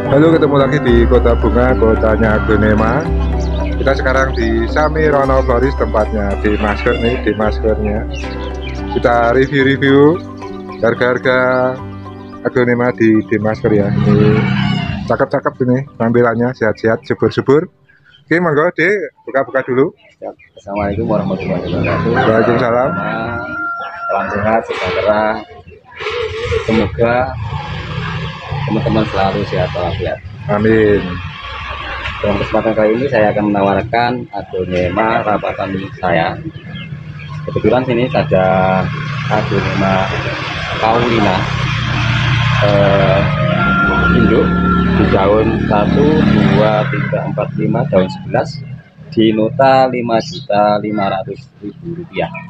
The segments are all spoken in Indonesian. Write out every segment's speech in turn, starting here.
Halo, ketemu lagi di Kota Bunga, kotanya Aglonema. Kita sekarang di Samirono Floris, tempatnya di masker nih, di maskernya. Kita review-review harga-harga Aglonema di masker ya. Ini cakep-cakep ini tampilannya, sehat-sehat, subur-subur. Oke, monggo Dek, buka-buka dulu. Assalamualaikum warahmatullahi wabarakatuh. Waalaikumsalam. Salam sehat, sejahtera. Semoga teman-teman selalu sehat walafiat. Amin. Dalam kesempatan kali ini saya akan menawarkan Aglonema rapatan saya. Kebetulan sini ada Aglonema Paulina induk di daun 1, 2, 3, 4, 5, daun 11 di nota Rp5.500.000.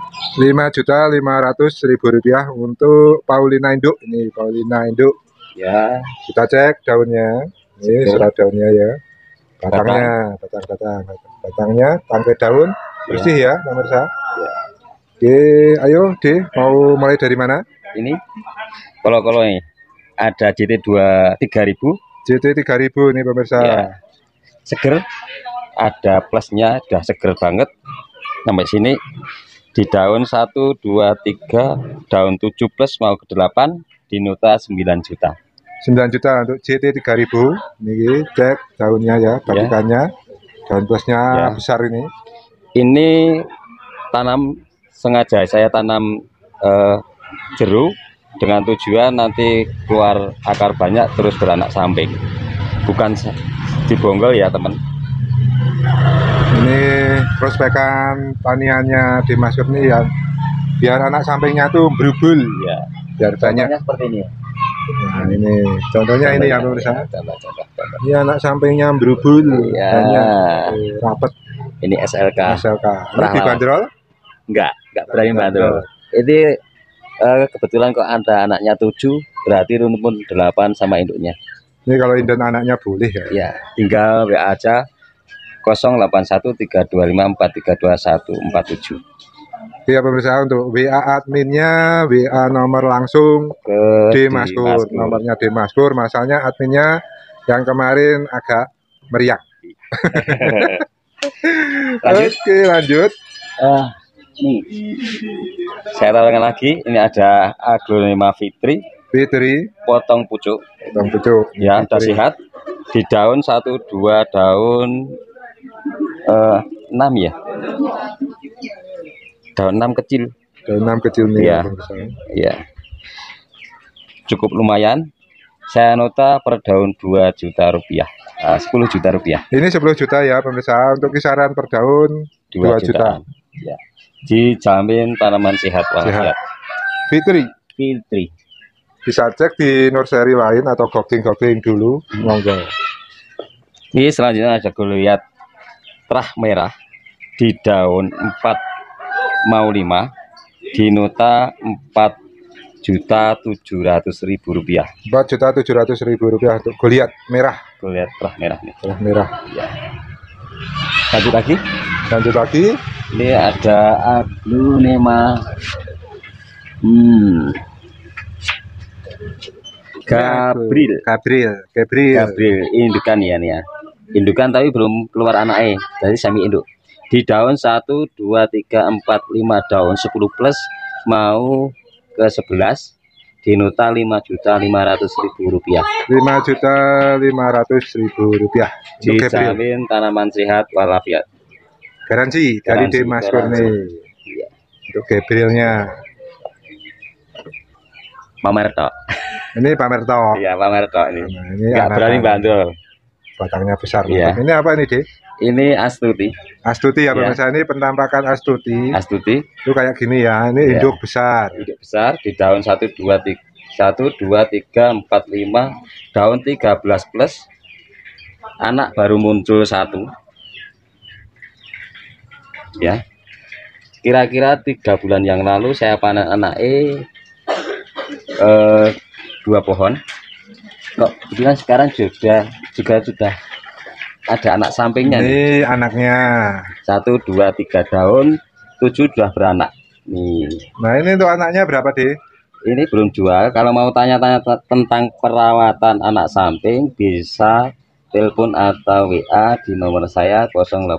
Rp5.500.000 untuk Paulina induk. Ini Paulina induk. Ya, Kita cek daunnya. Ini surat daunnya ya. Batangnya, batangnya, tangkai daun bersih ya, pemirsa. ya. Oke, ayo D, mau mulai dari mana? Ini kalau ini ada JT 3000 JT 3000 ini pemirsa. ya. Seger, ada plusnya, udah seger banget sampai sini. Di daun 1, 2, 3, daun 7 plus mau ke 8 di nota 9 juta. 9 juta untuk JT 3000. Ini cek daunnya ya, batikannya. Daun plusnya Ya. besar ini. Ini tanam sengaja saya tanam jeruk dengan tujuan nanti keluar akar banyak terus beranak samping, bukan dibonggol ya teman. Ini prospekan taniannya di masker nih ya, biar anak sampingnya tuh berubul Ya, biar banyak. contohnya seperti ini. Nah ini contohnya ini ya pemirsa. Contoh. Ini anak sampingnya berubul Ya. banyak, rapet. Ini SLK. SLK. Ini Perawan. dibanderol? Enggak berani bandrol. Ini kebetulan kok ada anaknya 7, berarti rumpun 8 sama induknya. Ini kalau induk anaknya boleh ya. Ya, tinggal WA aja 081325432147. Iya pemirsa, untuk WA adminnya, WA nomor langsung Ke di Maskur, nomornya di Maskur. Masalahnya adminnya yang kemarin agak meriang. Lanjut. Oke, lanjut. Nih, saya tawarkan lagi. Ini ada Aglonema Fitri, Fitri, potong pucuk. potong pucuk. Ya, udah sehat. Di daun 1, 2, daun 6 ya. Daun 6 kecil. Daun 6 kecil nih Ya. pemirsa. Ya, cukup lumayan. Saya nota per daun Rp2.000.000, 10 juta rupiah. Ini 10 juta ya pemirsa, untuk kisaran per daun 2 juta. Ya, dijamin tanaman sehat walafiat. Fitri, Fitri. bisa cek di nursery lain atau gogling dulu, monggo. Ini selanjutnya ada Goliath terah merah di daun 4,5 di nota Rp4.700.000. Rp4.700.000 untuk Goliath merah. Goliath terah merah nih. Terah merah. Ya. Lanjut lagi. Lanjut lagi. Ini ada Aglonema Gabriel. Gabriel indukan ya nih ya. Indukan tapi belum keluar anaknya, jadi semi induk. Di daun 1, 2, 3, 4, 5, daun 10 plus mau ke 11 di nota Rp5.500.000. Rp5.500.000 untuk Gabriel. Dijamin tanaman sehat walafiat. Garansi dari Garansi, Mas garansi. Kurni. Iya. Untuk Gabrielnya. Pamer tok. Ini pamer tok. Iya, pamer tok ini. Nah, ini Nggak berani bandel. batangnya besar. Iya. Ini apa ini, Dek? Ini Astuti. Astuti ya, Iya. pemirsa. Ini penampakan Astuti. Astuti. Itu kayak gini ya. Ini Iya. induk besar. Induk besar di daun 1, 2, 3, 4, 5, daun 13 plus. Anak baru muncul 1. Ya. Kira-kira 3 bulan yang lalu saya panen anaknya 2 pohon. Kok kebetulan sekarang juga sudah ada anak sampingnya nih. Ini anaknya. 1, 2, 3 daun, 7 sudah beranak. Nih. Nah, ini untuk anaknya berapa, Dek? ini belum jual. Kalau mau tanya-tanya tentang perawatan anak samping bisa telepon atau WA di nomor saya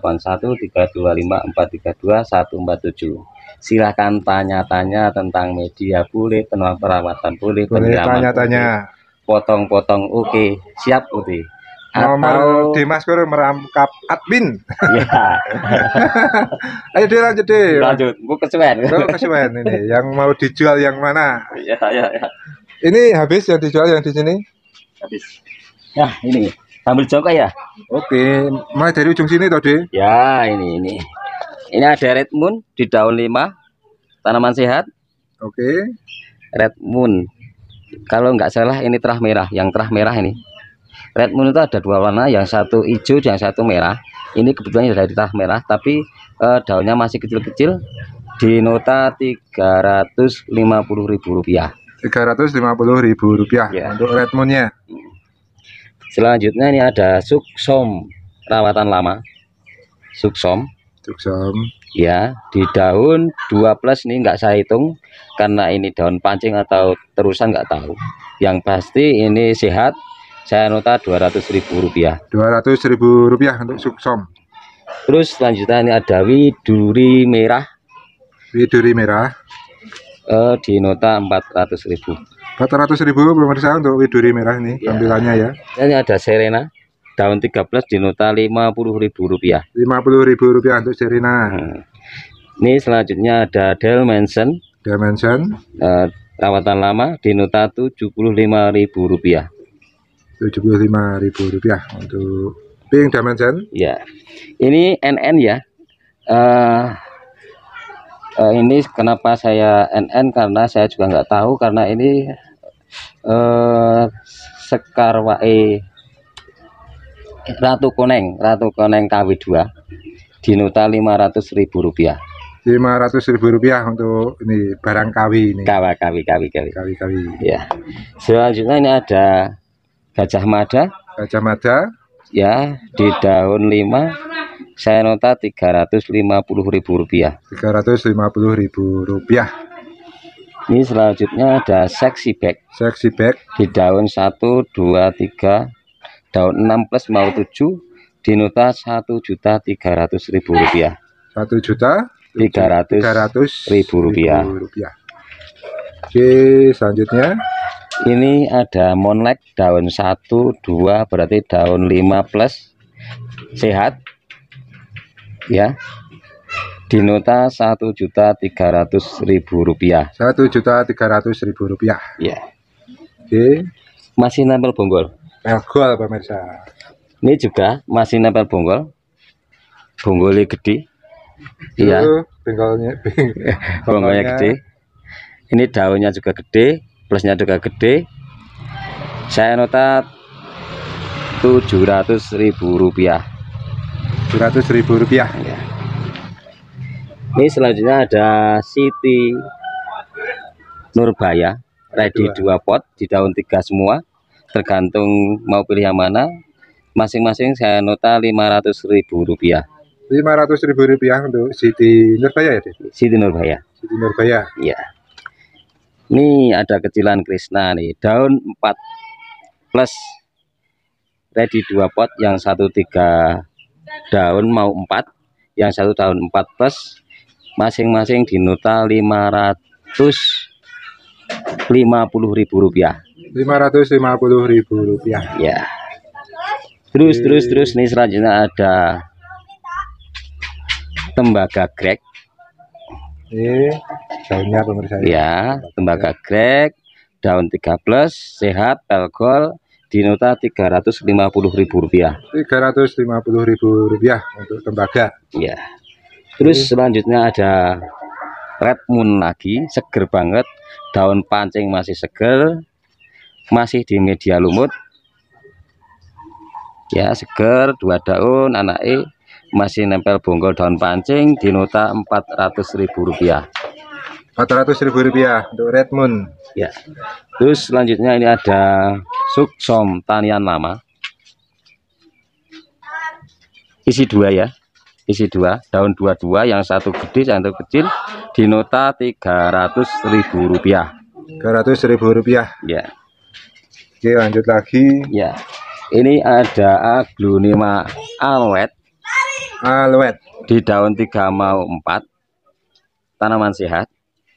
081325432147. Silahkan tanya-tanya tentang media boleh, tentang perawatan boleh tanya-tanya, potong-potong oke, siap Uti. Nomor Dimas Kur merangkap admin. Ya. Ayo lanjut deh. Lanjut, gue kesuwen. Ini yang mau dijual yang mana? Ya. Ini habis yang dijual yang di sini? Habis. Nah, ini sambil jongkok ya. Oke, mulai dari ujung sini tadi. Ya, ini. Ini ada Red Moon di daun 5, tanaman sehat. Oke. Red Moon. Kalau nggak salah ini terah merah, yang terah merah ini. Red Moon itu ada 2 warna, yang satu hijau, yang satu merah. Ini kebetulan dari terah merah, tapi daunnya masih kecil-kecil. Di nota Rp350.000. Rp350.000 ya, untuk Red Moon-nya. Selanjutnya ini ada Suksom, rawatan lama. Suksom. Ya, di daun 12 nih nggak saya hitung karena ini daun pancing atau terusan nggak tahu. Yang pasti ini sehat. Saya nota Rp200.000. Rp200.000 untuk Suksom. Terus selanjutnya ini ada Widuri merah. Widuri merah. Di nota Rp400.000. Rp400.000 pemirsa untuk Widuri merah ini ya. Tampilannya ya. Ini ada Serena. Daun 13 di nota Rp50.000. Rp50.000 untuk Serena. Ini selanjutnya ada Dalmatian. Rawatan lama di nota Rp75.000. Rp75.000 untuk pink Dalmatian. Ya, ini NN ya. Ini kenapa saya NN karena saya juga nggak tahu karena ini Sekar Wae Ratu Koneng KW2 di nota Rp500.000. Rp500.000 untuk ini barang KW ini. KW. Ya. Selanjutnya ini ada Gajah Mada ya, di daun 5 saya nota Rp350.000. Rp350.000. Ini selanjutnya ada Sexy Bag di daun 1, 2, 3, daun 6 plus mau 7 di nota Rp1.300.000. Rp1.300.000. Oke, selanjutnya ini ada Monlek daun 1, 2 berarti daun 5 plus sehat ya, di nota Rp1.300.000. Rp1.300.000 ya. Oke, masih nempel bonggol pemirsa. Ini juga masih nempel bonggolnya gede. Iya, bonggolnya gede. Ini daunnya juga gede, plusnya juga gede. Saya nota Rp700.000. Rp700.000 ya. Ini selanjutnya ada Siti Nurbaya ready 2 pot di daun 3 semua, tergantung mau pilih yang mana. Masing-masing saya nota Rp500.000. Rp500.000 untuk Siti Nurbaya ya, Siti Nurbaya. Iya. Ini ada kecilan Krishna nih, daun 4 plus ready 2 pot, yang satu 3 daun mau 4, yang satu daun 4 plus, masing-masing di nota Rp550.000. Rp550.000 ya. Terus nih selanjutnya ada tembaga grek. Daunnya pemirsa ya, tembaga grek daun 3 plus sehat pelgol di nota Rp350.000. Rp350.000 untuk tembaga ya. Terus selanjutnya ada Red Moon lagi, seger banget, daun pancing masih seger, masih di media lumut ya, seger, 2 daun anaknya masih nempel bonggol daun pancing di nota Rp400.000. Rp400.000 untuk Red Moon ya. Terus selanjutnya ini ada Suksom tanian lama, isi 2 ya, isi 2 daun 22, yang satu gede yang satu kecil di nota Rp300.000. Rp300.000 ya. Oke, lanjut lagi. Ya, ini ada aglonema aloet di daun 3 mau 4, tanaman sehat,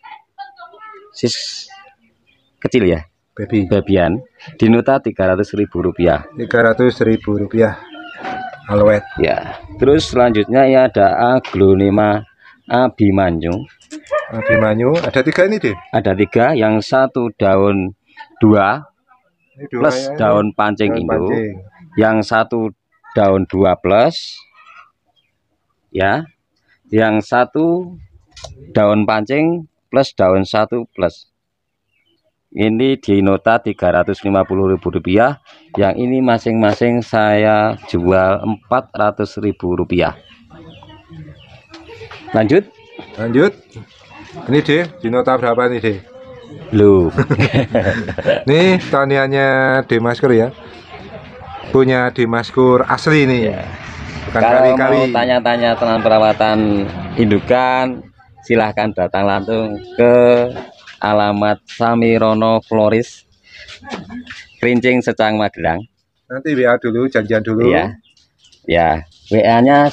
sis kecil ya, babian, di nota Rp300.000. Rp300.000 aloet ya. Terus selanjutnya ya ada aglonema Abimanyu. Ada 3 ini deh. Ada 3, yang satu daun 2 plus daun pancing Indo, yang satu daun 2 plus ya, yang satu daun pancing plus daun 1 plus. Ini di nota Rp350.000, yang ini masing-masing saya jual Rp400.000. Lanjut ini deh, di nota berapa nih deh? Loh. Nih taniannya Demaskur ya, punya Demaskur asli nih ya. Bukan Kalau kali-kali. mau tanya-tanya tentang perawatan indukan, silahkan datang langsung ke alamat Samirono Floris, Krincing, Secang, Magelang. Nanti WA dulu, janjian dulu. Ya, WA-nya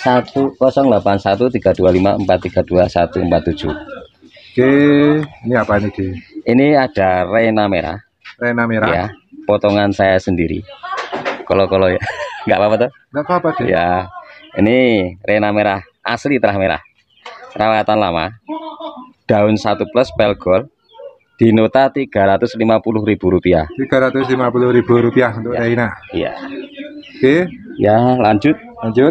10813254324147. Oke, ini apa ini deh? Ini ada Rena merah. Ya, potongan saya sendiri. Kolo-kolo ya, nggak apa-apa tuh? Nggak apa-apa deh. Ya, ini Rena merah asli terah merah, rawatan lama, daun 1 plus pelgol, di nota Rp350.000. Rp350.000 untuk Rena. Iya. Oke. Ya, lanjut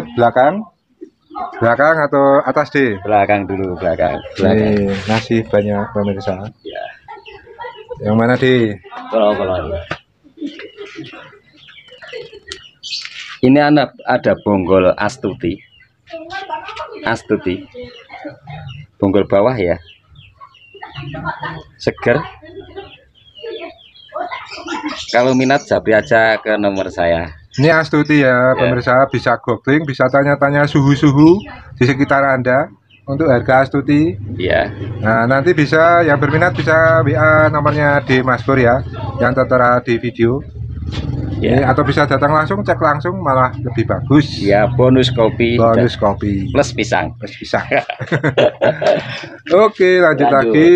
belakang atau atas deh? Belakang dulu, belakang. Nih, masih banyak pemirsa. Ya. Yang mana deh? Kalau ini ada bonggol Astuti, bonggol bawah ya, seger. Kalau minat japri aja ke nomor saya. Ini Astuti ya, pemirsa, bisa googling, bisa tanya-tanya suhu-suhu di sekitar Anda untuk harga Astuti. Iya. Nah, nanti bisa yang berminat bisa WA nomornya Demaskur ya, yang tertera di video. Ini, atau bisa datang langsung, cek langsung malah lebih bagus. Ya, bonus kopi plus pisang. Oke, lanjut lagi.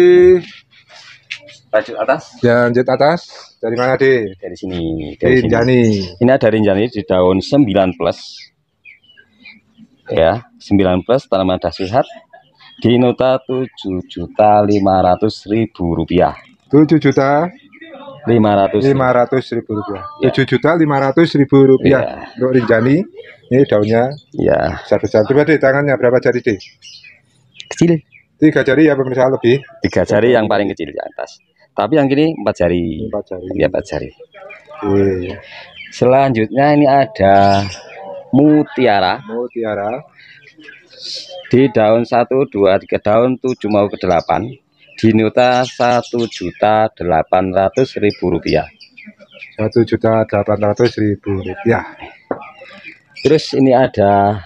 Lanjut atas. Dari mana deh? Dari sini. Rinjani. Ini ada Rinjani di daun 9 plus. Ya, 9 plus tanaman sehat. Di nota Rp7.500.000. Rp7.500.000. Rp7.500.000 untuk Rinjani. Ini daunnya. Ya. Besar-besar. Coba deh tangannya berapa jari deh? Kecil. 3 jari ya pemirsa lebih. 3 jari yang paling kecil di atas. Tapi yang ini 4 jari. 4 jari. Selanjutnya ini ada Mutiara. Di daun 1, 2, 3, daun 7 mau ke 8. Di nota Rp1.800.000. Rp1.800.000. Terus ini ada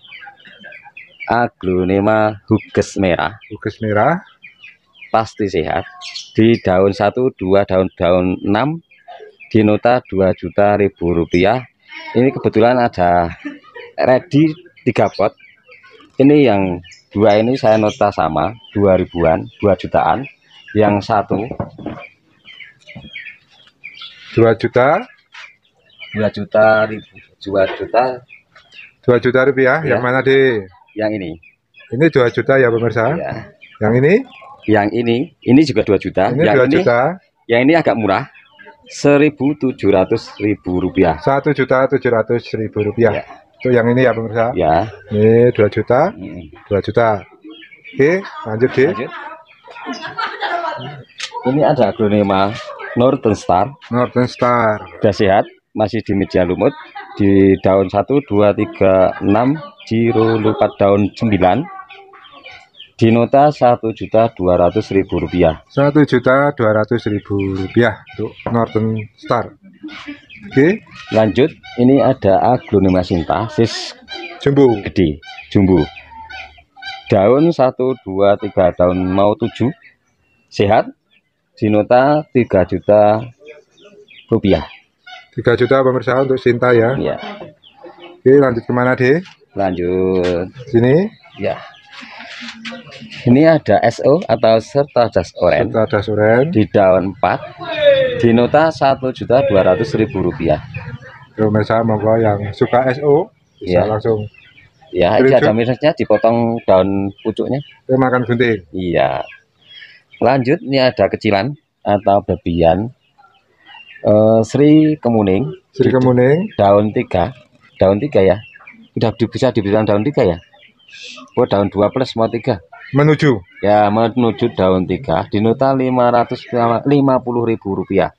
aglonema Huges merah. Pasti sehat. Di daun 1, 2, daun 6, di nota Rp2.000.000. Ini kebetulan ada ready 3 pot. Ini yang 2 ini saya nota sama 2.000-an, 2 jutaan. Yang 1 2 juta rupiah. Yang mana deh? Yang ini 2 juta ya pemirsa. Ya. Yang ini juga 2 juta. Ini 2 juta. Yang ini agak murah, Rp1.700.000. Rp1.700.000. Ya. Itu yang ini ya pemirsa. Ya. Ini 2 juta. 2 juta. Oke, lanjut deh. Ini ada aglonema Northern Star. Sudah sehat, masih di media lumut. Di daun 1, 2, 3, 6, jiro lupa daun 9. Di nota Rp1.200.000. Rp1.200.000 untuk Northern Star. Oke. Lanjut, ini ada aglonema Sinta, sis jumbo. Gede, jumbo. Daun 1, 2, 3, daun mau 7. Sehat. dinota 3 juta rupiah. 3 juta pemirsa untuk Sinta ya. Iya. Oke, lanjut kemana deh? Lanjut Sini. ya. Ini ada SO atau serta das oren. Serta das oren. Di daun 4. Dinota 1.200.000 rupiah. Pemirsa monggo yang suka SO bisa langsung. Ya, ini ada minusnya, dipotong daun pucuknya. Makan gunting. Iya. Lanjut, ini ada kecilan atau bebian. Sri Kemuning. Sri Kemuning. Daun 3 ya. Udah bisa dibilang daun 3 ya. Oh, daun 2 plus mau 3. Menuju. Ya, menuju daun 3. Dinota 550.000 rupiah.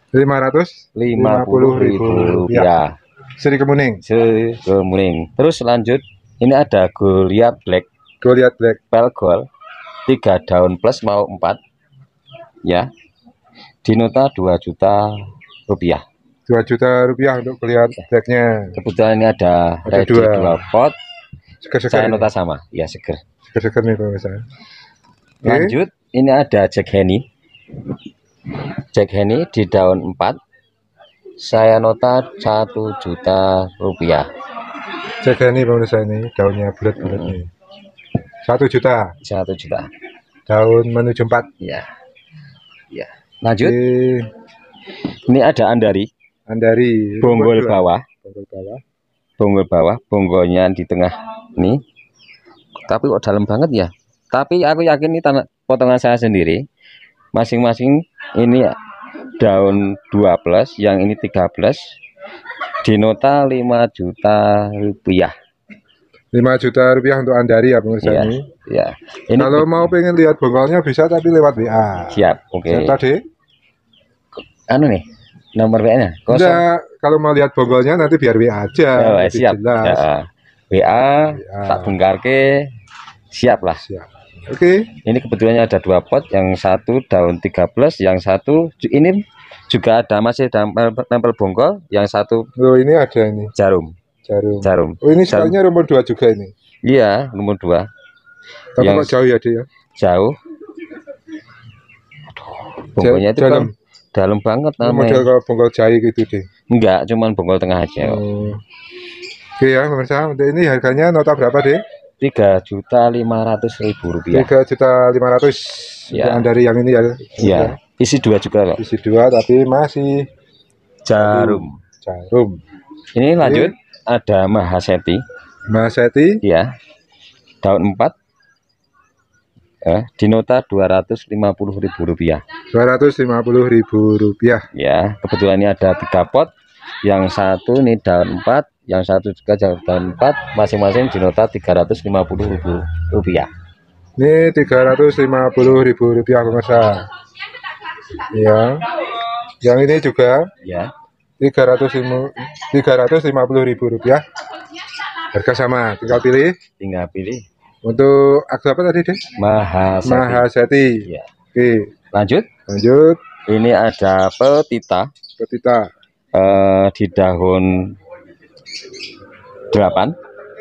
550.000 rupiah. Sri Kemuning. Sri Kemuning. Terus lanjut, ini ada Goliath Black. Goliath Black. Pel Gold. 3 daun plus mau 4. Ya. Dinota 2 juta rupiah. 2 juta rupiah untuk Goliath Blacknya. Kebetulan ini ada ready 2 pot. Seger-seger. Saya nota sama. Ya, seger. Seger-seger nih pemirsa. Lanjut, ini ada Jack Henny. Jack Henny di daun 4. Saya nota 1 juta rupiah. Jack Henny pemirsa, ini daunnya bulat-bulat nih. 1 juta. 1 juta. Daun menuju 4. Ya. Ya. Lanjut. Ini ada Andari. Andari. Bonggol bawah. Bonggol bawah. Bonggolnya di tengah nih. Tapi kok dalam banget ya. Tapi aku yakin ini potongan saya sendiri. Masing-masing ini daun 2 plus, yang ini 13. Dinota 5 juta rupiah. 5 juta rupiah untuk Andari ya pemirsa ya, ini. Ya. Ini kalau mau pengen lihat bonggolnya bisa, tapi lewat WA. Siap, oke. Tadi anu nih, nomor WA-nya. Kalau mau lihat bonggolnya nanti biar WA aja. Oh, siap. Ya. WA, tak bongkarke. Siap lah. Siap. Oke. Ini kebetulannya ada 2 pot, yang satu daun 13, yang satu ini juga ada masih nempel bonggol, yang satu ini ada ini. Jarum. Oh, ini sekalinya nomor 2 juga ini. Iya, nomor 2. Tapi kok jauh ya dia? Jauh. Bonggolnya itu dalam. Dalam banget namanya. Model kalau bonggol jahe gitu deh. Enggak, cuman bonggol tengah aja. Oke ya pemirsa, untuk ini harganya nota berapa deh? 3.500.000 rupiah. 3.500.000 ya. Dari yang ini ya. Iya. Isi 2 juga loh. Isi 2 tapi masih jarum. Ini lanjut. Ada Mahaseti. Ya. Daun 4. Dinota 250.000 rupiah. 250.000 rupiah. Ya, kebetulan ini ada 3 pot. Yang satu ini daun 4, yang satu juga daun 4, masing-masing dinota 350.000 rupiah. Ini 350.000 rupiah pemirsa. Ya. Yang ini juga. Ya. 350.000 rupiah. Harga sama, tinggal pilih. Untuk akte apa tadi deh? Mahaseti. Ya. Oke. Lanjut. Ini ada petita. Di daun 8.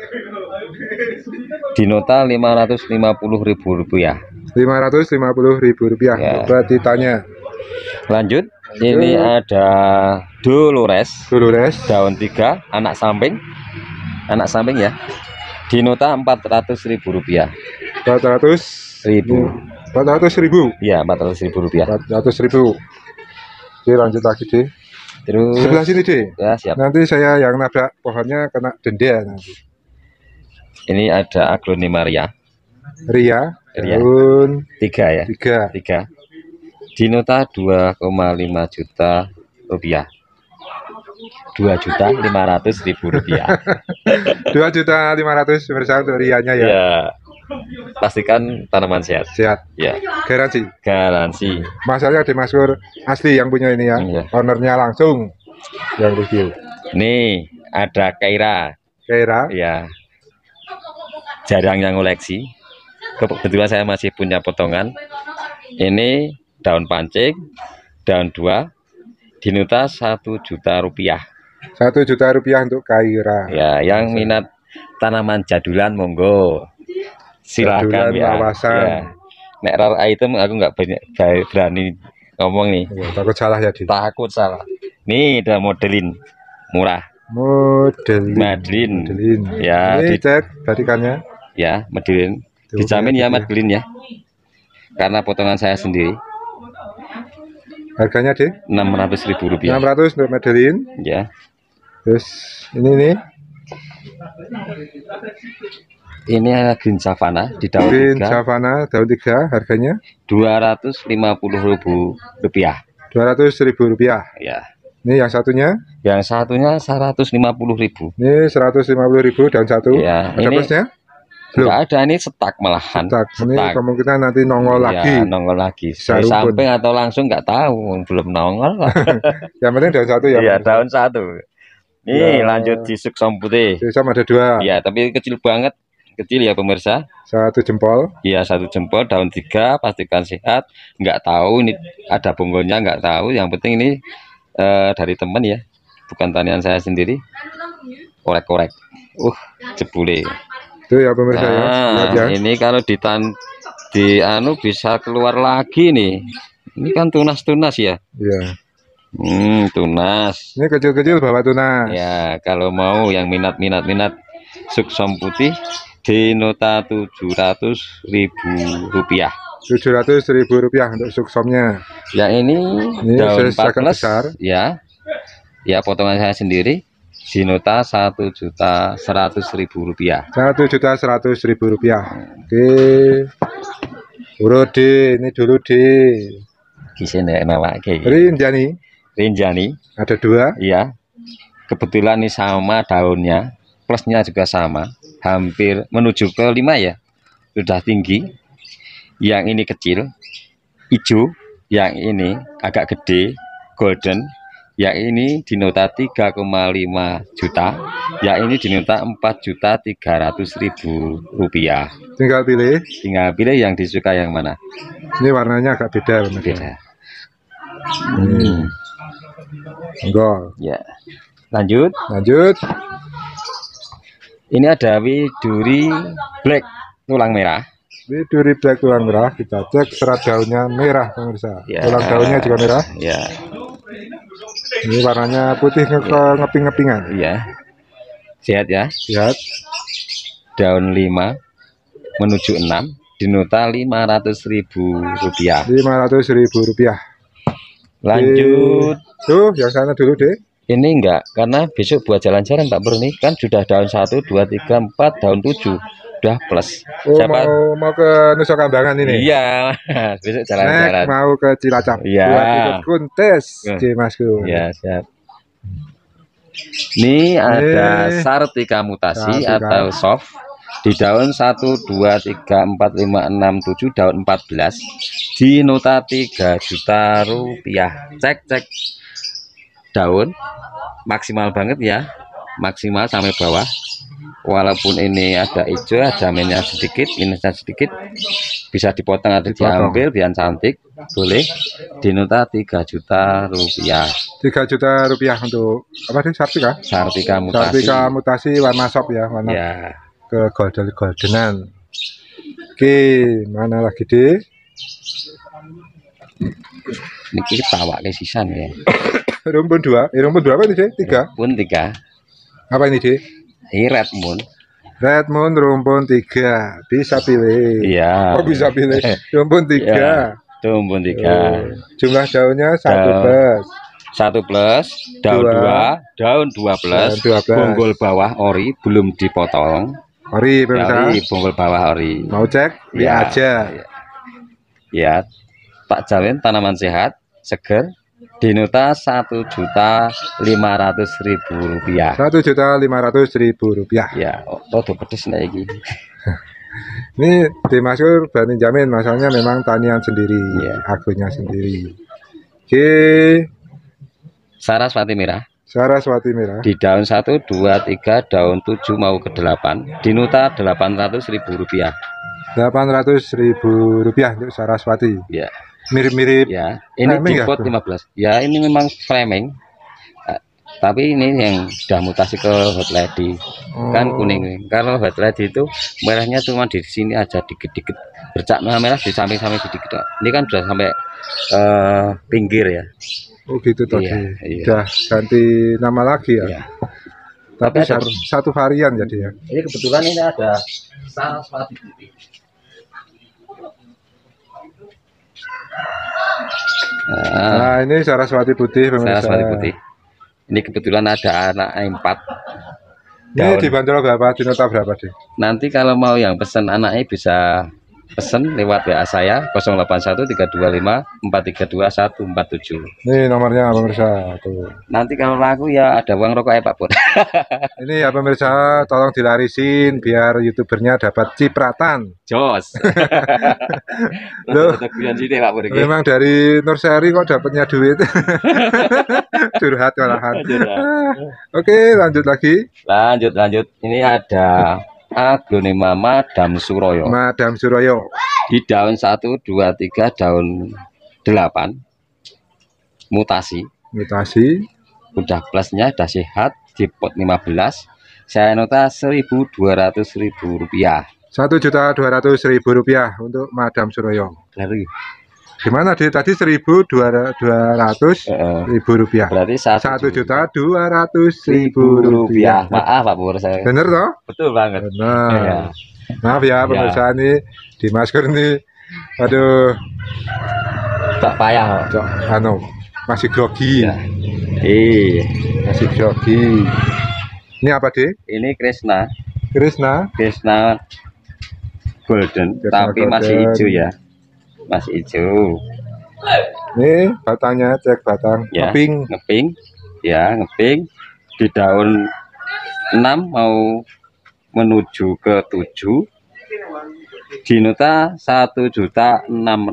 Dinota 550.000 rupiah. 550.000 rupiah. Ya. Petitanya. Lanjut. Ini ada Dolores. Daun 3, anak samping ya. Dinota 400.000 rupiah. 400.000. Iya, 400.000 rupiah. 400.000. Oke, lanjut lagi deh. Terus sebelah sini deh. Ya, siap. Nanti saya yang nabrak pohonnya kena denda nanti. Ini ada Aglonimaria. Ria. Daun 3 ya. 3. Dinota 2,5 juta rupiah. 2.500.000 rupiah. 2.500.000 bersama untuk rianya ya. Ya. Pastikan tanaman sehat. Ya. Garansi. Masalahnya di Maskur asli yang punya ini ya. Ya. Ownernya langsung yang review. Nih ada Kaira. Ya. Jarang yang koleksi. Kebetulan saya masih punya potongan. Ini daun pancing, daun 2, dinota 1 juta rupiah. 1 juta rupiah untuk Kaira. Ya, yang minat tanaman jadulan monggo. Silakan ya. Ya. Nek rare item aku nggak berani ngomong nih. Takut salah ya, Di. Takut salah. Nih udah modelin murah. Modelin. Ya, ini cek tarikannya. Ya, modelin. Dijamin ya modelin ya. Karena potongan saya sendiri. Harganya, Di? Rp600.000. 600 untuk modelin. Ya. Terus ini nih. Ini Green Savana di daun Green 3. Savana daun 3 harganya Rp250.000. Rp200.000. Ya. Ini yang satunya? Yang satunya Rp150.000. Ini Rp150.000 daun 1. Ya, ada plusnya? Belum ada, ini setak malahan. Ini kemungkinan nanti nongol lagi. Nongol lagi. Dari samping atau langsung nggak tahu, belum nongol. Yang penting daun 1 ya. Iya, daun 1. Nih, lanjut di suksom putih. Suksom ada 2. Iya, tapi kecil banget. Kecil ya pemirsa. 1 jempol. Iya, 1 jempol, daun 3, pastikan sehat. Nggak tahu ini ada bonggolnya, nggak tahu. Yang penting ini dari teman ya, bukan tanian saya sendiri. Korek-korek. Jebule. Itu ya pemirsa ya. Ini kalau bisa keluar lagi nih. Ini kan tunas-tunas ya. Iya. Tunas. Ini kecil-kecil bawa tunas. Ya, kalau mau yang minat suksom putih di nota Rp700.000. Rp700.000 untuk suksomnya. Yang ini daun 14 besar. Ya. Ya, potongan saya sendiri di nota Rp1.100.000. Rp1.100.000. Oke. Urut di ini dulu di. Di sini nama kayak Rinjani. Ada 2. Iya. Kebetulan ini sama daunnya, plusnya juga sama, hampir menuju ke 5 ya. Sudah tinggi. Yang ini kecil, hijau. Yang ini agak gede, golden. Yang ini di nota 3,5 juta. Yang ini di nota Rp4.300.000. Tinggal pilih yang disuka yang mana. Ini warnanya agak beda. Enggak. Ya. Lanjut. Ini ada widuri black tulang merah. Widuri black tulang merah. Kita cek serat daunnya merah pemirsa. Ya. Tulang daunnya juga merah. Ya. Ini warnanya putih ngeping-ngepingan. Iya. Sehat ya. Sehat. Daun 5 menuju 6 di nota Rp500.000. Rp500.000. Lanjut. Tuh, yang sana dulu deh. Ini enggak, karena besok buat jalan-jalan Pak Bro nih kan sudah daun 1, 2, 3, 4, daun 7 udah plus. Mau ke Nusa Kambangan ini? Iya, besok jalan-jalan. Mau ke Cilacap. Iya. Buat ikut kontes, Masku. Iya, siap. Ini ada Sartika mutasi atau soft di daun 1, 2, 3, 4, 5, 6, 7, daun 14 di nota Rp3 juta. Cek daun maksimal banget ya, maksimal sampai bawah. Walaupun ini ada hijau, ada minusnya sedikit, bisa dipotong atau diambil biar cantik, boleh. Di nota Rp3 juta. Rp3 juta untuk apa sih? Sartika mutasi warna soft ya, warna ke goldenan. Oke, mana lagi deh? Ini kita pakai sisan ya. Rumpun 2, rumpun 2 apa ini deh? 3. Rumpun 3. Apa ini deh? Ini red moon. Red moon rumpun 3. Bisa pilih. Iya. Oh, bisa pilih. Rumpun 3. Ya, rumpun 3. Jumlah daunnya 1 plus. 1 plus, daun 2, daun 2 plus. Bonggol bawah ori belum dipotong. Ori, pemirsa. Bonggol bawah ori. Mau cek? Lihat aja. Ya, tak jamin tanaman sehat, seger. Di nota Rp1.500.000. Rp1.500.000. Ya, tuh pedes lagi. Ini di Maskur berani jamin, masalahnya memang tanian sendiri, akunnya sendiri. Oke. Saraswati merah. Di daun 1, 2, 3, daun 7 mau ke 8. Di nota Rp800.000. Rp800.000 untuk Saraswati. Ya. Mirip-mirip ya. Ini jemput 15. Ya, ini memang framing. Tapi ini yang sudah mutasi ke Hot Lady. Kan kuning. Kalau Hot Lady itu merahnya cuma di sini aja dikit-dikit, bercak merah di samping-samping sedikit. Ini kan sudah sampai pinggir ya. Oh gitu tadi. Iya. Udah ganti nama lagi ya. Iya. Tapi satu varian jadi ya. Ini kebetulan ini ada Saraswati putih. Nah, ini Saraswati putih pemirsa. Saraswati putih. Ini kebetulan ada anak 4. Ini dibanderol berapa? Dinota berapa deh? Nanti kalau mau yang pesan anaknya bisa pesen lewat WA saya 081325432147. Ini nomornya pemirsa tuh. Nanti kalau laku ya ada uang rokok ya Pak Pur. Ini ya pemirsa, tolong dilarisin biar youtubernya dapat cipratan. Jos. Loh, Pak Pur, memang dari Nurseri kok dapatnya duit. Curhat malahan. Oke, lanjut lagi. Lanjut. Ini ada Aglonema Madam Suroyo. Madam Suroyo. Di daun 1, 2, 3, daun 8. Mutasi. Udah plusnya, udah sehat. Di pot 15. Saya nota Rp1.200.000. Rp1.200.000 untuk Madam Suroyo. Lari. Gimana tadi Rp1.200.000. Berarti Rp1.200.000. Maaf Pak Pur, saya. Bener toh? Betul banget. Benar. Ya. Maaf ya pemirsa ini di masker nih. Aduh. Tak payah. Masih grogi. Ya. Masih grogi. Ini apa deh? Ini Krishna Golden, tapi Golden. masih hijau ya. Masih hijau. Nih batangnya, cek batang. Ya, ngeping. Ngeping di daun 6 mau menuju ke 7. Di nota Rp1.600.000.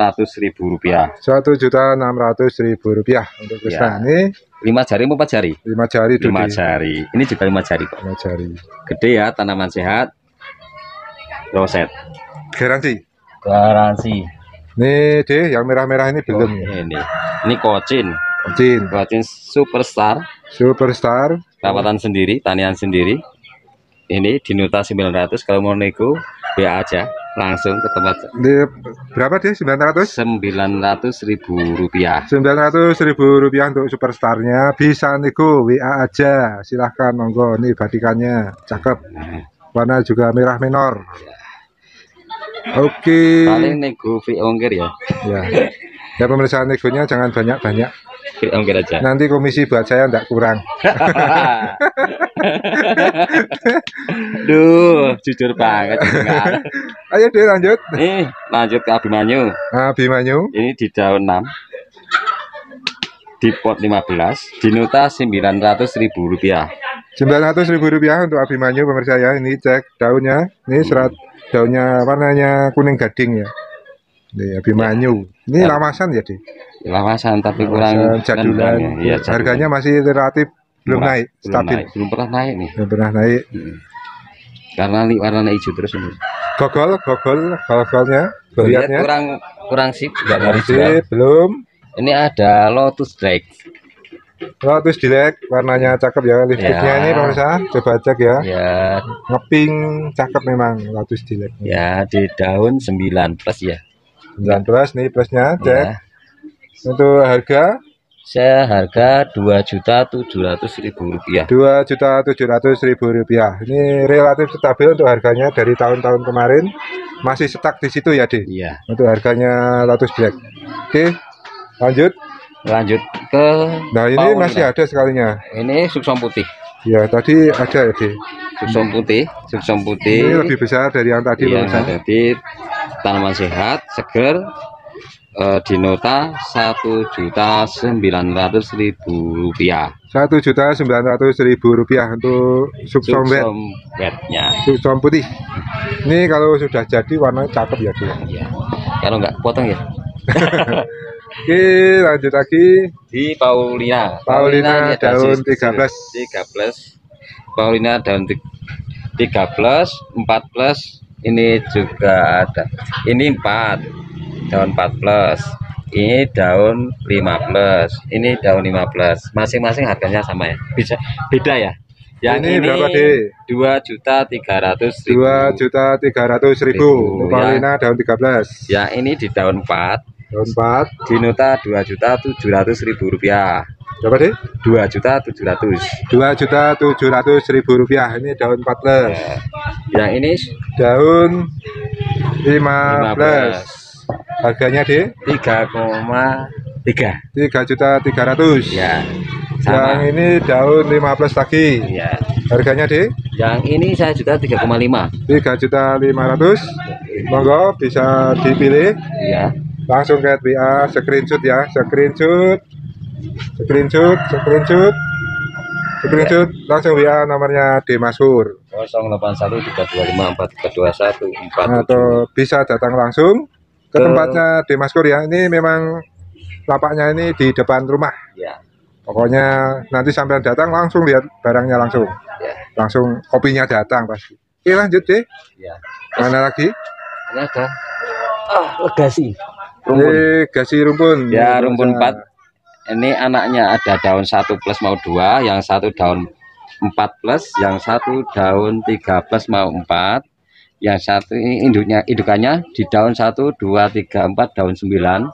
Rp1.600.000 untuk Krishna. Ini 5 jari mau 4 jari? 5 jari. 5 jari. Ini juga 5 jari kok. 5 jari. Gede ya, tanaman sehat. Roset. Garansi. Nih deh, yang merah-merah ini belum. Ini kocin superstar. Rawatan sendiri, tanian sendiri. Ini di nota 900. Kalau mau nego WA aja langsung ke tempat. Berapa deh? 900.000 rupiah. Rp900.000 untuk superstarnya. Bisa nego WA aja. Silahkan monggo. Nih batikannya cakep. Warna juga merah menor. Oke. Paling nego free ongkir ya. Ya pemeriksaan negonya jangan banyak-banyak. Free ongkir aja. Nanti komisi buat saya enggak kurang. Duh, jujur banget. Ayo deh lanjut. Nih, lanjut ke Abimanyu. Ini di daun 6. Di pot 15. Di nota Rp900.000. Rp900.000 untuk Abimanyu pemirsa ya. Ini cek daunnya. Ini serat daunnya warnanya kuning gading ya. Nih Abimanyu. Ini lamasan ya deh. Lamasan tapi kurang jadulan. Ya, harganya masih relatif belum naik, stabil. Belum pernah naik nih. Belum pernah naik. Karena warna hijau terus ini. Gogolnya. Lihatnya kurang sip. Belum. Ini ada Lotus Black. Warnanya cakep ya. Lipstiknya ini pemirsa, coba cek ya. Ngeping cakep memang Lotus Black. Ya, di daun 9 plus ya. 9 plus nih plusnya cek. Untuk harga harga Rp2.700.000. Rp2.700.000. Ini relatif stabil untuk harganya dari tahun-tahun kemarin. Masih stuck di situ ya, Di. Iya. Untuk harganya Lotus Black. Oke. Lanjut ke. Nah, ini Paulina. Masih ada sekalinya. Ini suksom putih. Ya, tadi ada ya, Di. Suksom putih. Ini lebih besar dari yang tadi, Jadi tanaman sehat, seger. Di nota Rp1.900.000. Rp1.900.000 untuk suksom wetnya. Suksom putih. Ini kalau sudah jadi warnanya cakep ya, Di. Iya. Kalau nggak potong ya. Oke, lanjut lagi di Paulina daun 13. Paulina daun 13, 14. Ini juga ada. Ini 4 daun 14. Ini daun 15, ini daun 15. Masing-masing harganya sama ya. Bisa beda ya. Yang ini berapa deh? 2.300.000. 2.300.000. Paulina daun 13. Yang ini di daun 4. Daun 4. Di nota 2.700.000 rupiah. Berapa deh? 2.700.000. 2.700.000 rupiah. Ini daun 14. Yang ini daun 15. Harganya deh 3,3. 3.300.000. Ya. Sama. Yang ini daun 15 lagi. Ya. Harganya deh? Yang ini saya jual 3,5. 3.500.000. Monggo bisa dipilih. Ya. Langsung ke WA, screenshot ya, screenshot, langsung WA nomornya D Maskur 081325432147. atau bisa datang langsung ke tempatnya D Maskur ya. Ini memang lapaknya ini di depan rumah ya. Pokoknya nanti sampai datang langsung lihat barangnya langsung ya. Langsung kopinya datang pasti. Oke, lanjut deh ya. Mana lagi? Ini ada legasi rumpun ya, rumpun 4. Ini anaknya ada daun 1 plus mau 2, yang satu daun 4 plus, yang satu daun 3 plus mau 4, yang satu ini indukannya di daun 1 2 3 4 daun 9 10.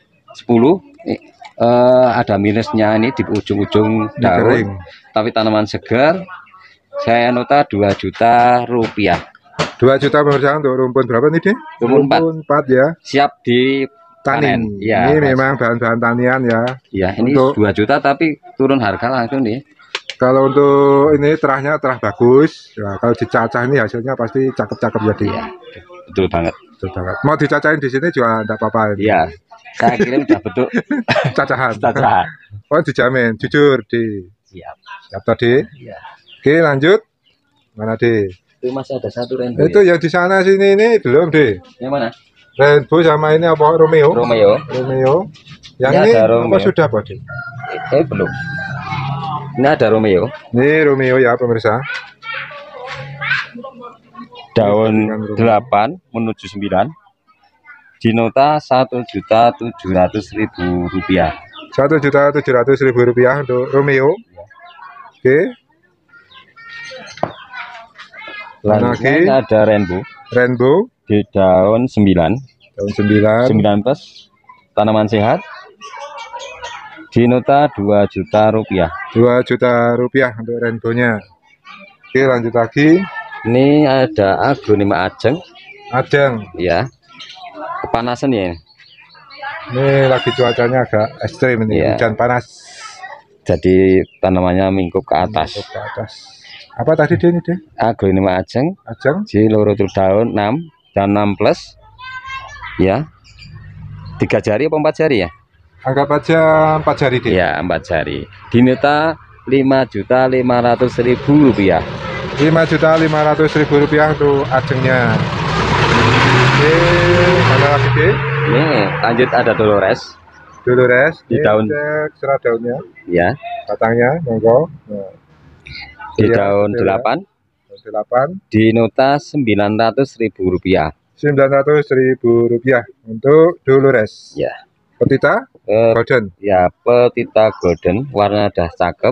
Ada minusnya ini di ujung-ujung daun kering. Tapi tanaman segar. Saya nota 2 juta rupiah. 2 juta pemirsa untuk rumpun berapa nih deh? Rumpun 4 ya. Siap di panen. Ya, ini memang bahan-bahan tanian ya. Ya, ini untuk 2 juta tapi turun harga langsung nih. Kalau untuk ini terah bagus. Ya, kalau dicacah ini hasilnya pasti cakep-cakep jadi. Ya, betul banget. Betul banget. Mau dicacahin di sini juga enggak apa-apa. Iya. Saya kirim udah betul. Cacahan. Oh, dijamin, jujur di. Siap. Siap tadi. Iya. Oke, lanjut. Mana di? Itu masih ada satu rainbow. Itu ya? Yang di sana sini ini belum deh. Yang mana? Rainbow sama ini apa? Romeo. Yang ini apa sudah Pak? Belum. Ini ada Romeo. Ini Romeo ya pemirsa. Daun 8 menuju 9. Di nota 1.700.000 rupiah. 1.700.000 rupiah untuk Romeo. Oke. Lagi ada Rainbow di daun 9. Daun 9 plus tanaman sehat. Di nota 2 juta rupiah. 2 juta rupiah untuk Rainbow-nya. Oke, lanjut lagi. Ini ada aglonema ajeng. Ya. Kepanasan ya. Ini lagi cuacanya agak ekstrim ini, ya. Hujan panas. Jadi tanamannya mingkup ke atas. Apa tadi dia ini deh? Aglonema ajeng. Di loro daun 6 dan 6 plus. Ya. 3 jari apa 4 jari ya? Anggap aja 4 jari deh. Ya, 4 jari. Di nota 5.500.000 rupiah. 5.500.000 rupiah untuk ajengnya. Oke, mana lagi deh? Ini lanjut ada Dolores di daun serah daunnya. Ya. Batangnya, monggo. Nah. Di daun 8. Di nota 900.000 rupiah. 900.000 rupiah untuk Dolores. Ya. Petita golden. Ya, petita golden, warna dah cakep.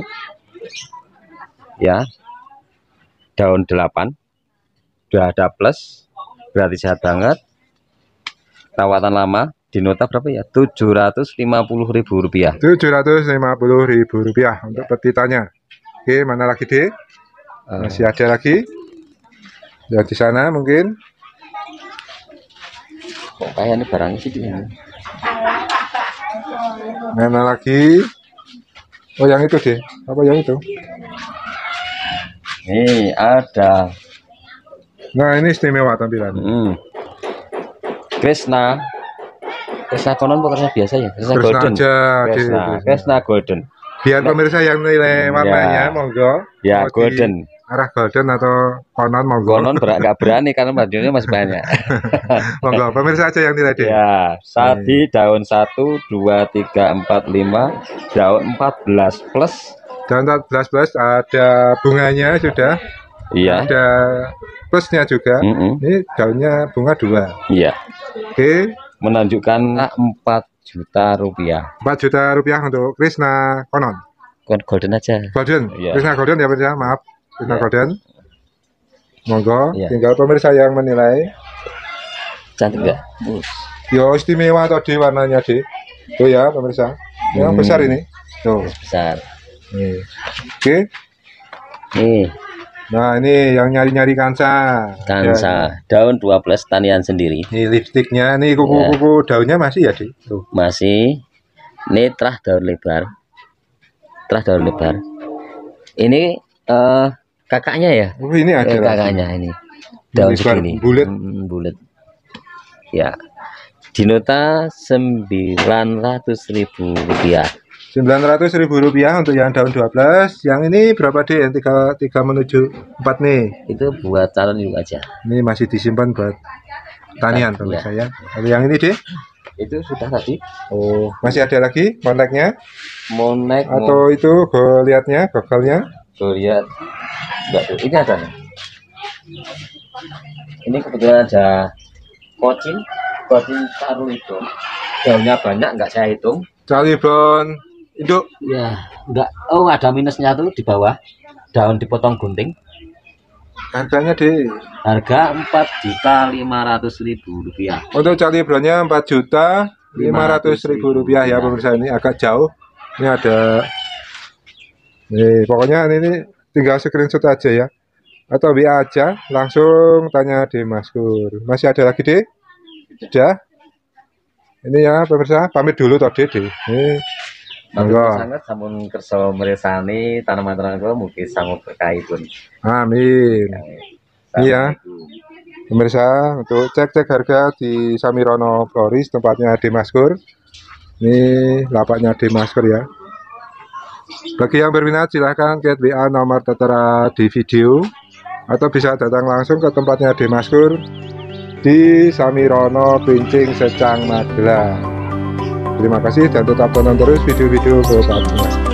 Ya. Daun 8. Sudah ada plus. Berarti sehat banget. Rawatan lama di nota berapa ya? 750.000 rupiah. 750.000 rupiah untuk petitanya. Oke, mana lagi deh? Masih ada lagi? Ya di sana mungkin. Kok kayak ini barangnya sih dia. Mana lagi? Oh, yang itu deh. Apa yang itu? Nih ada. Nah, ini istimewa tampilan. Krishna konon bukannya biasa ya? Krishna golden. Krishna golden. Biar pemirsa yang nilai warnanya monggo. Ya, golden. Arah golden atau konon monggo. Konon nggak berani karena bajunya masih banyak. Monggo pemirsa aja yang nilai deh. Ya, sadi daun 1 2 3 4 5, daun 14 plus. Daun 14 plus ada bunganya sudah. Iya. Ada plusnya juga. Ini daunnya bunga 2. Iya. Oke. Menunjukkan 4 juta rupiah. 4 juta rupiah untuk Krishna Konon. Golden aja. Golden. Iya. Krishna Golden ya pemirsa, maaf. Krishna Iya. Golden. Monggo, Iya. tinggal pemirsa yang menilai. Cantik nggak? Yo istimewa tadi warnanya di. Tuh ya pemirsa. Yang besar ini. Tuh. Besar. Nih. Oke. Nih, Nah ini yang nyari-nyari kansa. kansa, daun 12 tanian sendiri. Ini lipstiknya, ini kuku-kuku daunnya masih ya di. Tuh. Masih. Ini terah daun lebar. Terah daun lebar. Ini kakaknya ya? Oh ini ada. Kakaknya ini. Daun segini. Bulat. Bulat. Ya. Dinota 900.000 rupiah. 900.000 rupiah untuk yang daun 12. Yang ini berapa deh? Yang 3 menuju 4 nih. Itu buat calon juga aja. Ini masih disimpan buat tanian pemirsa ya. Kalau yang ini deh? Itu sudah tadi. Oh, masih ada lagi kontaknya? Monek Atau itu goliatnya, gogalnya? lihat. Enggak tuh. Ini ada nih. Ini kebetulan ada kocin taruh itu. Daunnya banyak, enggak saya hitung. Charlie Brown induk. Ya, enggak. Oh, ada minusnya tuh di bawah. Daun dipotong gunting. Harganya deh. Harga 4.500.000 rupiah. Untuk Charlie Brownnya 4.500.000 rupiah ya pemirsa. Ini agak jauh. Ini ada. Nih, pokoknya ini tinggal screenshot aja ya. Atau WA aja, langsung tanya di Maskur. Masih ada lagi deh? Sudah. Ini ya pemirsa, pamit dulu tadi deh. Ini sangat sampun kersa meresani tanaman-tanaman kula mugi sangat berkah pun. Amin. Iya. Pemirsa, untuk cek harga di Samirono Floris, tempatnya di Maskur. Ini lapaknya di Maskur ya. Bagi yang berminat silahkan chat WA nomor tertera di video atau bisa datang langsung ke tempatnya di Maskur di Samirono Pincing Secang Magelang. Terima kasih dan tetap tonton terus video-video berikutnya.